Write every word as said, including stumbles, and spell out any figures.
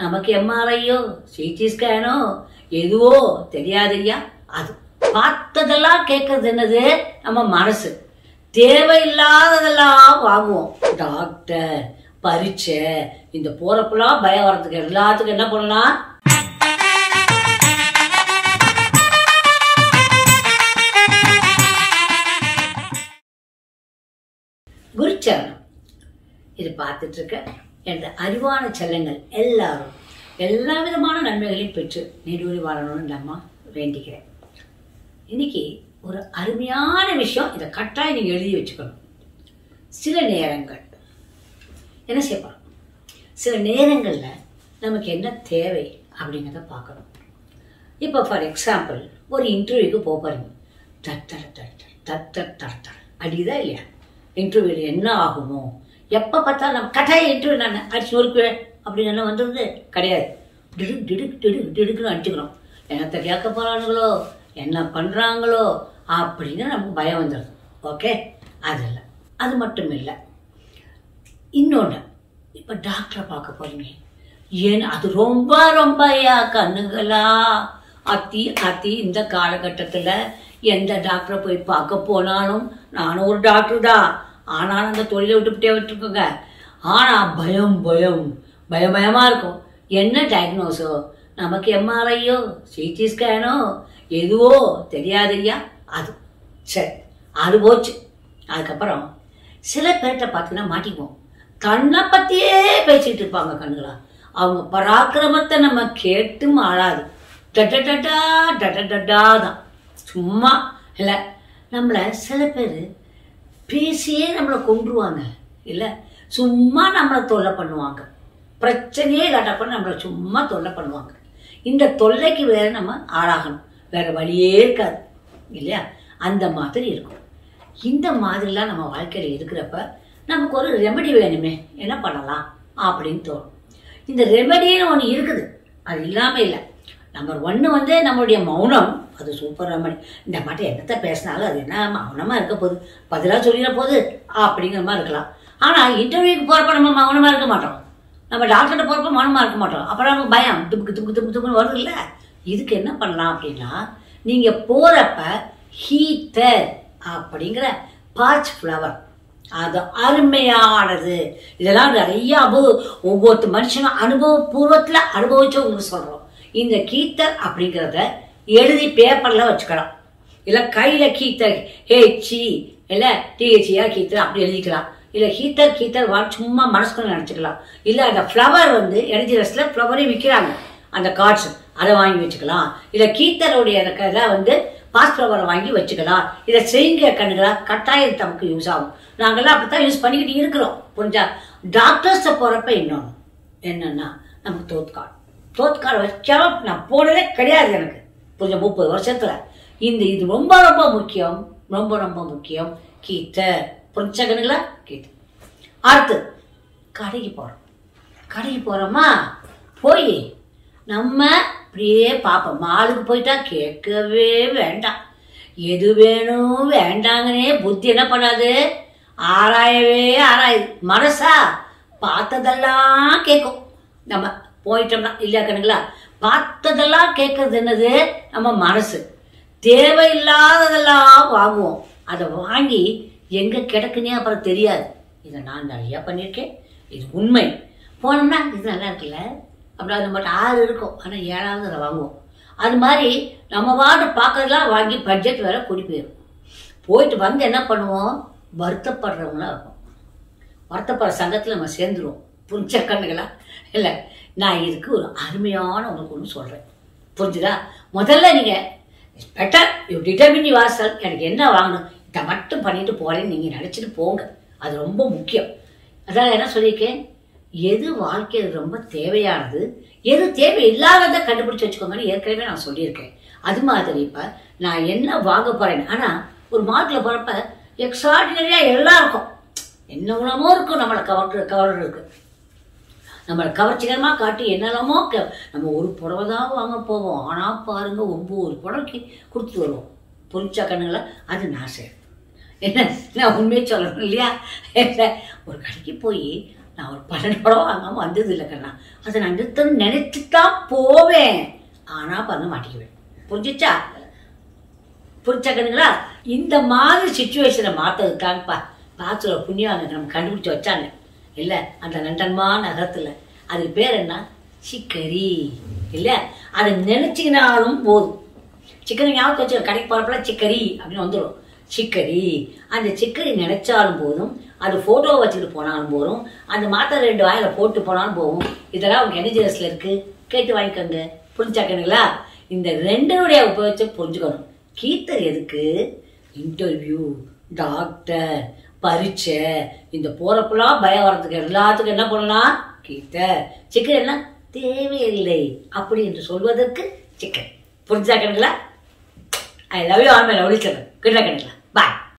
நமக்கு எம்ஆர்ஐயோ சிடி ஸ்கேனோ எதுவோ தெரியாதுயா. அது பார்த்ததெல்லாம் கேட்கறது என்னது நம்ம மனசு. தேவையில்லாததெல்லாம் வாங்குவோம். டாக்டர், பரீட்சை, இந்த போறப்பெல்லாம் பயம் வர்றதுக்கு எல்லாத்துக்கும் என்ன பண்ணலாம்? குருச்சரணம். இது பார்த்துட்டு இருக்க என்ற அறிவான செல்லங்கள் எல்லாரும் எல்லா விதமான நன்மைகளையும் பெற்று நீடூழி வாழணும்னு நம்ம வேண்டிக்கிறேன். இன்னைக்கு ஒரு அருமையான விஷயம், இதை கட்டாயம் நீங்கள் எழுதி வச்சுக்கணும். சில நேரங்கள் என்ன செய்யப்போம், சில நேரங்களில் நமக்கு என்ன தேவை அப்படிங்கிறத பார்க்கணும். இப்போ ஃபார் எக்ஸாம்பிள் ஒரு இன்டர்வியூக்கு போக போகிறீங்க. தட்டர் தட்டர் தட்டர் தட்டர் அடிதான் இல்லையா? இன்டர்வியூவில் என்ன ஆகுமோ, எப்போ பார்த்தாலும் நம்ம கட்டாயம் இன்டர்வியூ நான் அடிச்சு நொறுக்குவேன் அப்படின்னு வந்துடுது கிடையாது. டிடுக் டிடுக் டிடுக் டிடுக்குன்னு அடிச்சுக்கிறோம். என்னத்தை கேட்க போகிறானுங்களோ, என்ன பண்ணுறாங்களோ அப்படின்னு நமக்கு பயம் வந்துடுது. ஓகே, அது இல்லை. அது மட்டும் இல்லை, இன்னொன்று இப்போ டாக்டரை பார்க்க போகிறீங்க. ஏன் அது ரொம்ப ரொம்ப ஐயா கண்ணுங்களா அத்தி அத்தி இந்த காலகட்டத்தில் எந்த டாக்டரை போய் பார்க்க போனாலும், நானும் ஒரு டாக்டர் தான், ஆனாலும் அந்த தொழிலை விட்டுவிட்டே விட்டுருக்குங்க. ஆனால் பயம் பயம் பயம் பயமாக இருக்கும். என்ன டயக்னோஸோ, நமக்கு எம்ஆர்ஐயோ சிடி ஸ்கேனோ எதுவோ தெரியாதுயா. அது சரி, அது போச்சு. அதுக்கப்புறம் சில பேர்கிட்ட பார்த்தீங்கன்னா மாட்டிக்குவோம். கண்ணை பற்றியே பேசிகிட்டு இருப்பாங்க கண்ணுங்களா. அவங்க பராக்கிரமத்தை நம்ம கேட்டும் ஆளாது. டட்டா டட்டா தான், சும்மா இல்லை. நம்மளை சில பேர் பேசியே நம்மளை கொண்டுருவாங்க, இல்லை சும்மா நம்மளை தொல்லை பண்ணுவாங்க. பிரச்சனையே காட்டப்ப நம்மளை சும்மா தொல்லை பண்ணுவாங்க. இந்த தொல்லைக்கு வேற நம்ம ஆளாகணும், வேற வழியே இருக்காது இல்லையா? அந்த மாதிரி இருக்கும். இந்த மாதிரிலாம் நம்ம வாழ்க்கையில் இருக்கிறப்ப நமக்கு ஒரு ரெமெடி வேணுமே, என்ன பண்ணலாம் அப்படின்னு தோணும். இந்த ரெமெடின்னு ஒன்று இருக்குது, அது இல்லாமல் இல்லை. நம்பர் ஒன்று வந்து நம்மளுடைய மௌனம், அது சூப்பர் ரெமெடி. இந்த மாட்டை என்னத்தை பேசினாலும் அது என்ன மௌனமாக இருக்க போகுது, பதிலாக சொல்லிட போகுது அப்படிங்கிற மாதிரி இருக்கலாம். ஆனால் இன்டர்வியூக்கு போகிறப்ப நம்ம மௌனமாக இருக்க மாட்டோம், நம்ம டாக்டர்கிட்ட போகிறப்ப மௌனமாக இருக்க மாட்டோம். அப்புறம் நமக்கு பயம் துப்புக்கு துப்புக்கு துப்பு துப்புன்னு வருது இல்லை? இதுக்கு என்ன பண்ணலாம் அப்படின்னா, நீங்கள் போகிறப்ப ஹீட்டர் அப்படிங்கிற பார்ச் ஃப்ளவர், அது அருமையானது. இதெல்லாம் நிறைய அனுபவ ஒவ்வொரு மனுஷனும் அனுபவபூர்வத்தில் அனுபவிச்சவங்க சொல்கிறோம். இந்த கீத்தர் அப்படிங்கிறத எழுதி பேப்பரில் வச்சுக்கலாம், இல்லை கையில் கீத்தர் ஹேச்சி இல்லை டிஹெச்சியா கீத்தர் அப்படி எழுதிக்கலாம். இல்லை ஹீட்டர் கீத்தர் வா சும்மா மனசுக்குள்ள நினச்சிக்கலாம். இல்லை அந்த ஃப்ளவர் வந்து எனர்ஜி ரெஸ்டில் ஃப்ளவரே விற்கிறாங்க, அந்த கார்ட்ஸ், அதை வாங்கி வச்சுக்கலாம். இல்லை கீத்தருடைய இதை வந்து பாஸ் ஃப்ளவரை வாங்கி வச்சுக்கலாம். இதை செய்யுங்க கண்ணுகளா, கட்டாயம் நமக்கு யூஸ் ஆகும். நாங்கள்லாம் அப்படி தான் யூஸ் பண்ணிக்கிட்டு இருக்கிறோம். புரிஞ்சா? டாக்டர்ஸை போகிறப்ப இன்னொன்று என்னென்னா, நமக்கு தோத்கார்டு தோத்கார்டு வச்சா நான் போனதே கிடையாது எனக்கு புரிஞ்ச முப்பது வருஷத்தில். இந்த இது ரொம்ப ரொம்ப முக்கியம், ரொம்ப ரொம்ப முக்கியம். கீத்தர் புரிஞ்ச கண்ணுங்களா, கீத்தர். அடுத்து கடைக்கு போகிறோம். கடைக்கு போகிறோமா, போய் நம்ம அப்படியே பார்ப்போம். மாலுக்கு போயிட்டா கேட்கவே வேண்டாம், எது வேணும் வேண்டாங்கன்னே புத்தி என்ன பண்ணாது, ஆராயவே ஆராயுது. மனசா பார்த்ததெல்லாம் கேட்கும். நம்ம போயிட்டோம்னா இல்லையா கண்ணுங்களா, பார்த்ததெல்லாம் கேட்கறது என்னது நம்ம மனசு. தேவையில்லாததெல்லாம் வாங்குவோம். அதை வாங்கி எங்கே கிடக்குன்னே அப்புறம் தெரியாது. இதை நான் நிறையா பண்ணியிருக்கேன், இது உண்மை. போனோம்னா இது நல்லா இருக்குல்ல அப்படி அது மட்டும் ஆறு இருக்கும், ஆனால் ஏழாவது அதை வாங்குவோம். அது மாதிரி நம்ம வாட்டு பார்க்கறதுலாம் வாங்கி பட்ஜெட் வேற கூடி போயிடும். போயிட்டு வந்து என்ன பண்ணுவோம், வருத்தப்படுறவங்களா இருக்கும். வருத்தப்படுற சங்கத்தில் நம்ம சேர்ந்துருவோம். புரிஞ்ச கண்ணுங்களா? இல்லை, நான் இதுக்கு ஒரு அருமையான உங்களுக்கு ஒன்று சொல்கிறேன், புரிஞ்சுதா? முதல்ல நீங்கள் better you determine yourself. எனக்கு என்ன வாங்கணும், இதை மட்டும் பண்ணிட்டு போகிறேன்னு நீங்கள் நினச்சிட்டு போங்க, அது ரொம்ப முக்கியம். அதான் என்ன சொல்லியிருக்கேன், எது வாழ்க்கையில் ரொம்ப தேவையானது, எது தேவை இல்லாததை கண்டுபிடிச்சி வச்சுக்கோங்கன்னு ஏற்கனவே நான் சொல்லியிருக்கேன். அது மாதிரி இப்போ நான் என்ன வாங்க போகிறேன். ஆனால் ஒரு மார்க்கில் போகிறப்ப எக்ஸ்ட்ராடினரியாக எல்லாம் இருக்கும், என்ன உணவோ இருக்கும், நம்மளை கவர் கவர் இருக்குது, நம்மளை கவர்ச்சிகரமாக காட்டி என்னெல்லாமோ க நம்ம ஒரு புடவை தான் வாங்க போவோம். ஆனால் பாருங்கள், ஒம்பது புடவைக்கு கொடுத்துட்டு வருவோம். புரிஞ்சா கண்ணுங்களா? அது நான் செய்யறது என்ன, நான் உண்மையை சொல்லணும் இல்லையா? ஒரு கடைக்கு போய் நான் ஒரு பன்னெண்டு படம் வாங்காமல் வந்தது இல்லை கண்ணா. அதை நான் நிறுத்தணும்னு நினைச்சுதான் போவேன். ஆனால் பண்ண மாட்டேங்குவேன். புரிஞ்சிச்சா? புரிச்சா கண்ணுங்களா? இந்த மாதிரி சுச்சுவேஷனை மாற்றதுக்காகப்பா பாத்துல புண்ணியவாங்க நம்ம கண்டுபிடிச்சி வச்சாங்க இல்லை அந்த லண்டன்மா நகரத்தில். அதுக்கு பேர் என்ன? சிக்கரி. இல்லை அதை நினச்சிக்கினாலும் போதும். சிக்கரி ஞாபகம் வச்சு கடைக்கு போகிறப்பெல்லாம் சிக்கரி அப்படின்னு வந்துடும். சிக்கரி அந்த சிக்கரி நினைச்சாலும் போதும், அது ஃபோட்டோவை வச்சுட்டு போனாலும் போதும், அந்த மாத்திரை ரெண்டு வாயில் போட்டு போனாலும் போகும். இதெல்லாம் அவங்க எனர்ஜிஸில் இருக்குது, கேட்டு வாங்கிக்கோங்க. புரிஞ்சாக்கணுங்களா? இந்த ரெண்டனுடைய உபயோகிச்சு புரிஞ்சுக்கணும். கீத்தர் எதுக்கு? இன்டர்வியூ, டாக்டர், பரீட்சை, இந்த போகிறப்பெல்லாம் பயம் வர்றதுக்கு எல்லாத்துக்கும் என்ன பண்ணலாம்? கீத்தர். சிக்கன் எல்லாம் தேவையில்லை அப்படி என்று சொல்வதற்கு சிக்கன். புரிஞ்சாக்கணுங்களா? I love you all my lovely children. Good night கண்ணுங்களா. பாய்.